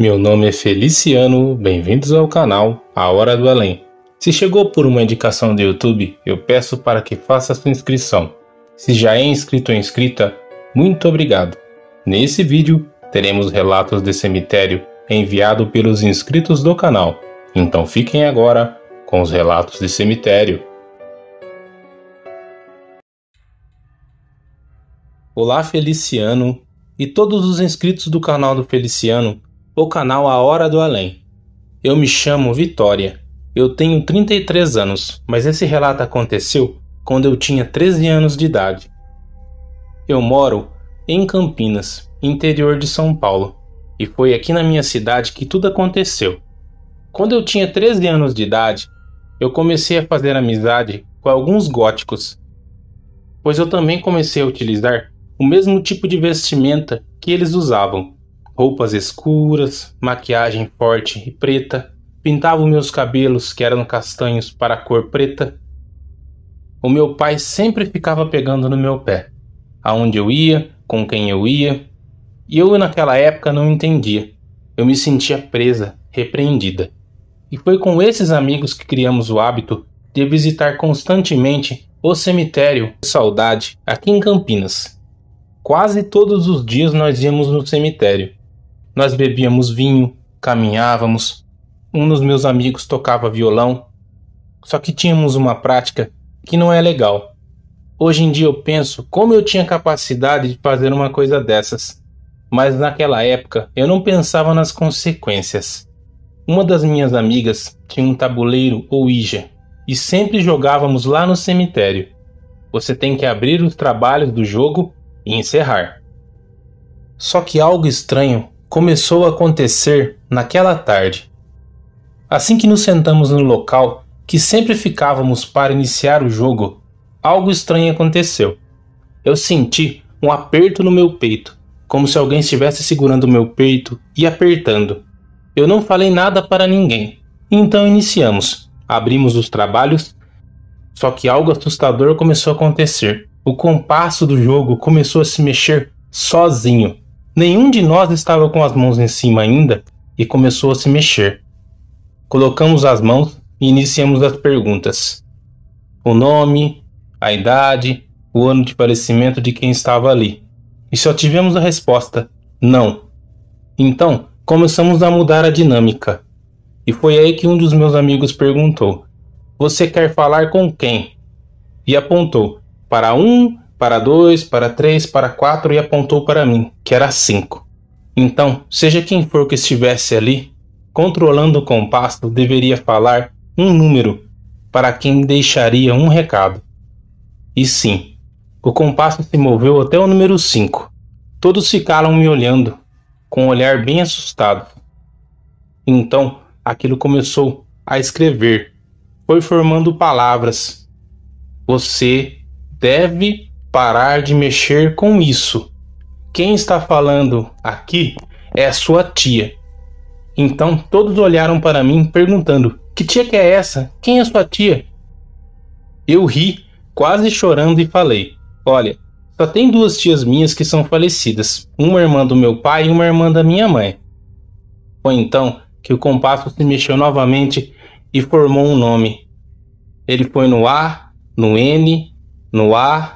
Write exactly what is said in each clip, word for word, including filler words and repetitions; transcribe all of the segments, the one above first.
Meu nome é Feliciano, bem-vindos ao canal A Hora do Além. Se chegou por uma indicação do YouTube, eu peço para que faça sua inscrição. Se já é inscrito ou inscrita, muito obrigado. Nesse vídeo, teremos relatos de cemitério enviado pelos inscritos do canal. Então fiquem agora com os relatos de cemitério. Olá Feliciano e todos os inscritos do canal do Feliciano, o canal A Hora do Além. Eu me chamo Vitória, eu tenho trinta e três anos, mas esse relato aconteceu quando eu tinha treze anos de idade. Eu moro em Campinas, interior de São Paulo, e foi aqui na minha cidade que tudo aconteceu. Quando eu tinha treze anos de idade, eu comecei a fazer amizade com alguns góticos, pois eu também comecei a utilizar o mesmo tipo de vestimenta que eles usavam. Roupas escuras, maquiagem forte e preta, pintava meus cabelos que eram castanhos para a cor preta. O meu pai sempre ficava pegando no meu pé, aonde eu ia, com quem eu ia, e eu naquela época não entendia. Eu me sentia presa, repreendida. E foi com esses amigos que criamos o hábito de visitar constantemente o cemitério de Saudade aqui em Campinas. Quase todos os dias nós íamos no cemitério. Nós bebíamos vinho, caminhávamos, um dos meus amigos tocava violão. Só que tínhamos uma prática que não é legal. Hoje em dia eu penso como eu tinha capacidade de fazer uma coisa dessas. Mas naquela época eu não pensava nas consequências. Uma das minhas amigas tinha um tabuleiro ou Ouija e sempre jogávamos lá no cemitério. Você tem que abrir os trabalhos do jogo e encerrar. Só que algo estranho começou a acontecer naquela tarde. Assim que nos sentamos no local que sempre ficávamos para iniciar o jogo, algo estranho aconteceu. Eu senti um aperto no meu peito, como se alguém estivesse segurando o meu peito e apertando. Eu não falei nada para ninguém, então iniciamos. Abrimos os trabalhos, só que algo assustador começou a acontecer. O compasso do jogo começou a se mexer sozinho. Nenhum de nós estava com as mãos em cima ainda e começou a se mexer. Colocamos as mãos e iniciamos as perguntas. O nome, a idade, o ano de falecimento de quem estava ali. E só tivemos a resposta, não. Então, começamos a mudar a dinâmica. E foi aí que um dos meus amigos perguntou: "Você quer falar com quem?" E apontou para um, para dois, para três, para quatro e apontou para mim, que era cinco. Então, seja quem for que estivesse ali, controlando o compasso, deveria falar um número para quem deixaria um recado. E sim, o compasso se moveu até o número cinco. Todos ficaram me olhando, com um olhar bem assustado. Então, aquilo começou a escrever. Foi formando palavras. Você deve parar de mexer com isso. Quem está falando aqui é a sua tia. Então todos olharam para mim perguntando: "Que tia que é essa? Quem é sua tia?" Eu ri, quase chorando, e falei: "Olha, só tem duas tias minhas que são falecidas. Uma irmã do meu pai e uma irmã da minha mãe." Foi então que o compasso se mexeu novamente e formou um nome. Ele foi no A, no N, no A,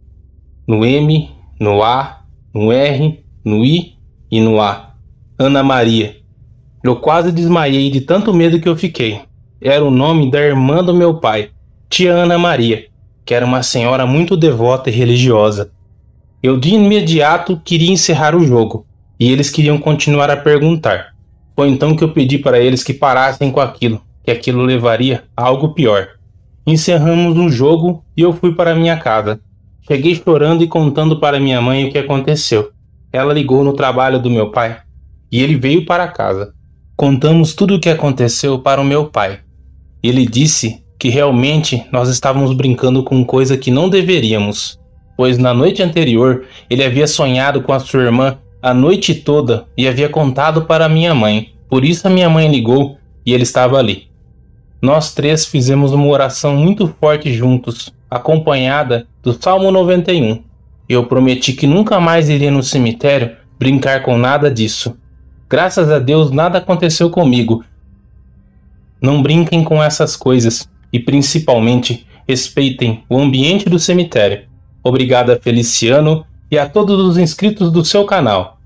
no M, no A, no R, no I e no A. Ana Maria. Eu quase desmaiei de tanto medo que eu fiquei. Era o nome da irmã do meu pai, tia Ana Maria, que era uma senhora muito devota e religiosa. Eu de imediato queria encerrar o jogo, e eles queriam continuar a perguntar. Foi então que eu pedi para eles que parassem com aquilo, que aquilo levaria a algo pior. Encerramos o jogo e eu fui para minha casa. Cheguei chorando e contando para minha mãe o que aconteceu. Ela ligou no trabalho do meu pai e ele veio para casa. Contamos tudo o que aconteceu para o meu pai. Ele disse que realmente nós estávamos brincando com coisa que não deveríamos, pois na noite anterior ele havia sonhado com a sua irmã a noite toda e havia contado para minha mãe. Por isso a minha mãe ligou e ele estava ali. Nós três fizemos uma oração muito forte juntos, acompanhada do Salmo noventa e um. Eu prometi que nunca mais iria no cemitério brincar com nada disso. Graças a Deus nada aconteceu comigo. Não brinquem com essas coisas e principalmente respeitem o ambiente do cemitério. Obrigado, Feliciano, e a todos os inscritos do seu canal.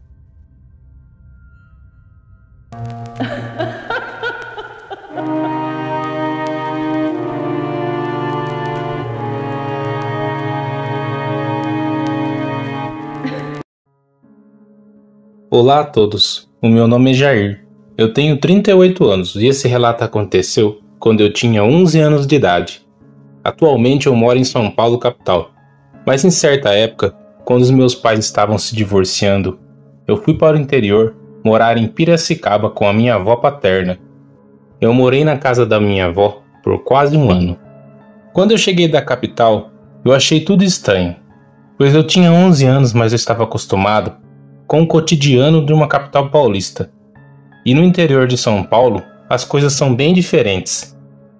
Olá a todos, o meu nome é Jair. Eu tenho trinta e oito anos e esse relato aconteceu quando eu tinha onze anos de idade. Atualmente eu moro em São Paulo, capital. Mas em certa época, quando os meus pais estavam se divorciando, eu fui para o interior morar em Piracicaba com a minha avó paterna. Eu morei na casa da minha avó por quase um ano. Quando eu cheguei da capital, eu achei tudo estranho, pois eu tinha onze anos, mas eu estava acostumado com o cotidiano de uma capital paulista. E no interior de São Paulo, as coisas são bem diferentes.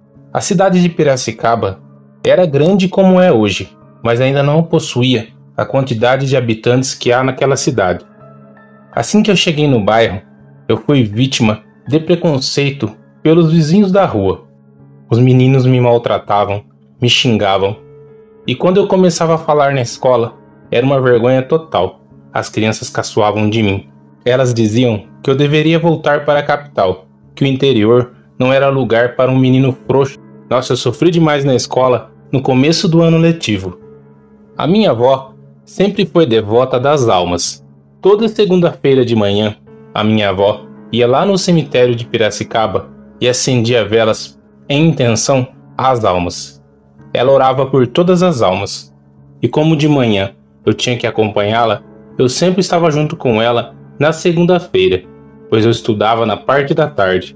A cidade de Piracicaba era grande como é hoje, mas ainda não possuía a quantidade de habitantes que há naquela cidade. Assim que eu cheguei no bairro, eu fui vítima de preconceito pelos vizinhos da rua. Os meninos me maltratavam, me xingavam, e quando eu começava a falar na escola, era uma vergonha total. As crianças caçoavam de mim. Elas diziam que eu deveria voltar para a capital, que o interior não era lugar para um menino frouxo. Nossa, eu sofri demais na escola no começo do ano letivo. A minha avó sempre foi devota das almas. Toda segunda-feira de manhã, a minha avó ia lá no cemitério de Piracicaba e acendia velas em intenção às almas. Ela orava por todas as almas. E como de manhã eu tinha que acompanhá-la, eu sempre estava junto com ela na segunda-feira, pois eu estudava na parte da tarde.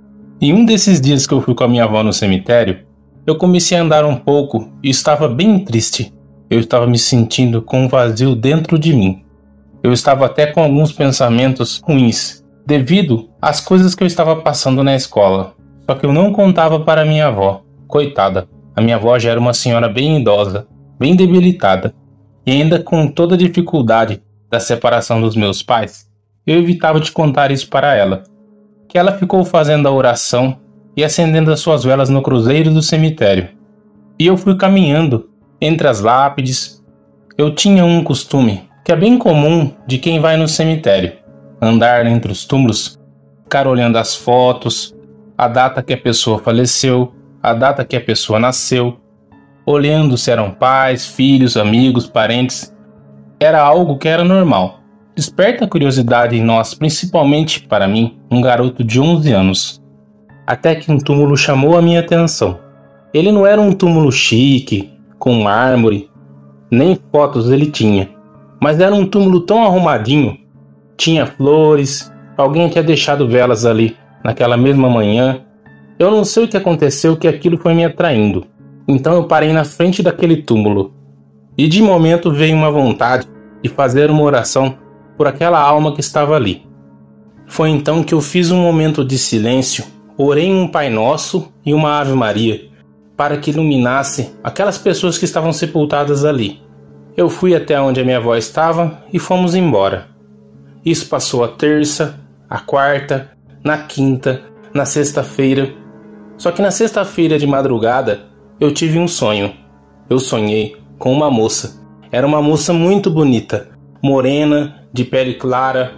E um desses dias que eu fui com a minha avó no cemitério, eu comecei a andar um pouco e estava bem triste. Eu estava me sentindo com um vazio dentro de mim. Eu estava até com alguns pensamentos ruins, devido às coisas que eu estava passando na escola. Só que eu não contava para minha avó. Coitada, a minha avó já era uma senhora bem idosa, bem debilitada, e ainda com toda a dificuldade da separação dos meus pais, eu evitava de contar isso para ela. Que ela ficou fazendo a oração e acendendo as suas velas no cruzeiro do cemitério. E eu fui caminhando entre as lápides. Eu tinha um costume que é bem comum de quem vai no cemitério: andar entre os túmulos, ficar olhando as fotos, a data que a pessoa faleceu, a data que a pessoa nasceu, olhando se eram pais, filhos, amigos, parentes. Era algo que era normal. Desperta a curiosidade em nós, principalmente para mim, um garoto de onze anos. Até que um túmulo chamou a minha atenção. Ele não era um túmulo chique, com mármore, nem fotos ele tinha, mas era um túmulo tão arrumadinho. Tinha flores, alguém tinha deixado velas ali naquela mesma manhã. Eu não sei o que aconteceu, que aquilo foi me atraindo. Então eu parei na frente daquele túmulo. E de momento veio uma vontade de fazer uma oração por aquela alma que estava ali. Foi então que eu fiz um momento de silêncio, orei um Pai Nosso e uma Ave Maria, para que iluminasse aquelas pessoas que estavam sepultadas ali. Eu fui até onde a minha avó estava e fomos embora. Isso passou a terça, a quarta, na quinta, na sexta-feira. Só que na sexta-feira de madrugada eu tive um sonho. Eu sonhei com uma moça. Era uma moça muito bonita, morena, de pele clara.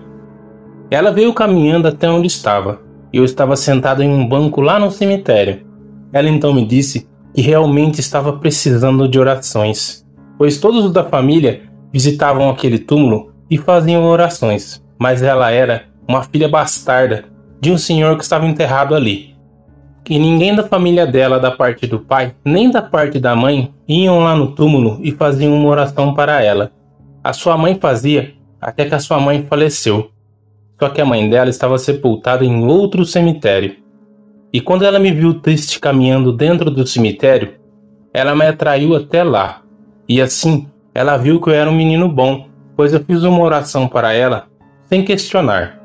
Ela veio caminhando até onde estava. Eu estava sentado em um banco lá no cemitério. Ela então me disse que realmente estava precisando de orações, pois todos os da família visitavam aquele túmulo e faziam orações, mas ela era uma filha bastarda de um senhor que estava enterrado ali. E ninguém da família dela, da parte do pai, nem da parte da mãe, iam lá no túmulo e faziam uma oração para ela. A sua mãe fazia, até que a sua mãe faleceu. Só que a mãe dela estava sepultada em outro cemitério. E quando ela me viu triste caminhando dentro do cemitério, ela me atraiu até lá. E assim, ela viu que eu era um menino bom, pois eu fiz uma oração para ela, sem questionar.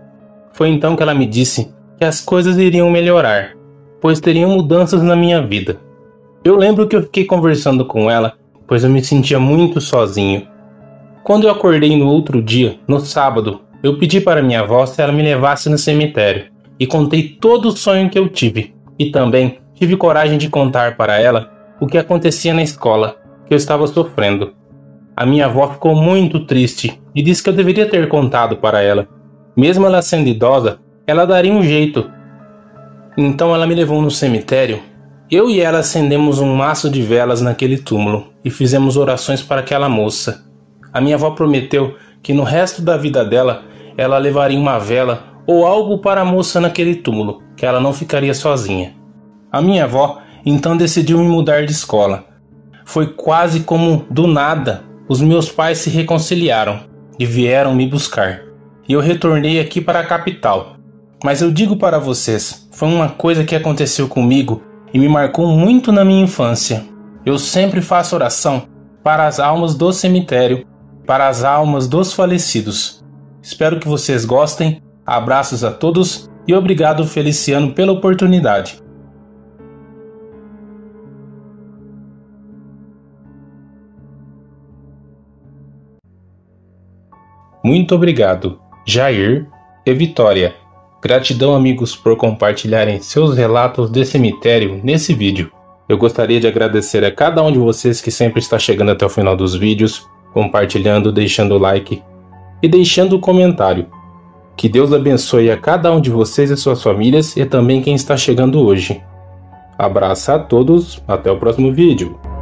Foi então que ela me disse que as coisas iriam melhorar, pois teriam mudanças na minha vida. Eu lembro que eu fiquei conversando com ela, pois eu me sentia muito sozinho. Quando eu acordei no outro dia, no sábado, Eu pedi para minha avó se ela me levasse no cemitério e contei todo o sonho que eu tive. E também tive coragem de contar para ela o que acontecia na escola, que eu estava sofrendo. A minha avó ficou muito triste e disse que eu deveria ter contado para ela. Mesmo ela sendo idosa, ela daria um jeito. Então ela me levou no cemitério. Eu e ela acendemos um maço de velas naquele túmulo e fizemos orações para aquela moça. A minha avó prometeu que no resto da vida dela, ela levaria uma vela ou algo para a moça naquele túmulo, que ela não ficaria sozinha. A minha avó então decidiu me mudar de escola. Foi quase como do nada. Os meus pais se reconciliaram e vieram me buscar. E eu retornei aqui para a capital. Mas eu digo para vocês, foi uma coisa que aconteceu comigo e me marcou muito na minha infância. Eu sempre faço oração para as almas do cemitério, para as almas dos falecidos. Espero que vocês gostem. Abraços a todos e obrigado, Feliciano, pela oportunidade. Muito obrigado, Jair e Vitória. Gratidão, amigos, por compartilharem seus relatos de cemitério nesse vídeo. Eu gostaria de agradecer a cada um de vocês que sempre está chegando até o final dos vídeos, compartilhando, deixando o like e deixando o comentário. Que Deus abençoe a cada um de vocês e suas famílias e também quem está chegando hoje. Abraço a todos, até o próximo vídeo.